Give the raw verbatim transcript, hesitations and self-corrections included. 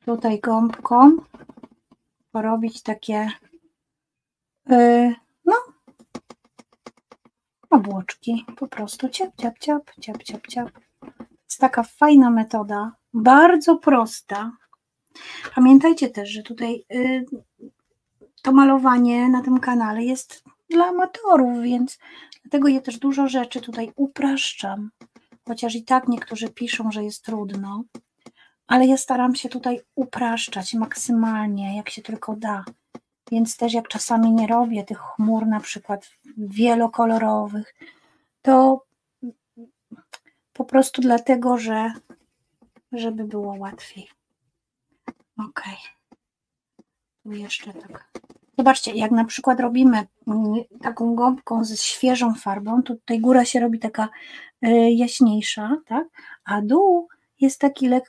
tutaj gąbką porobić takie yy, no obłoczki, po prostu ciap, ciap, ciap, ciap, ciap, ciap. Jest taka fajna metoda, bardzo prosta. Pamiętajcie też, że tutaj yy, to malowanie na tym kanale jest dla amatorów, więc dlatego ja też dużo rzeczy tutaj upraszczam, chociaż i tak niektórzy piszą, że jest trudno, ale ja staram się tutaj upraszczać maksymalnie, jak się tylko da, więc też jak czasami nie robię tych chmur na przykład wielokolorowych, to po prostu dlatego, że żeby było łatwiej. Ok. Tu jeszcze tak. Zobaczcie, jak na przykład robimy taką gąbką ze świeżą farbą, to tutaj góra się robi taka jaśniejsza, tak? A dół jest taki lekko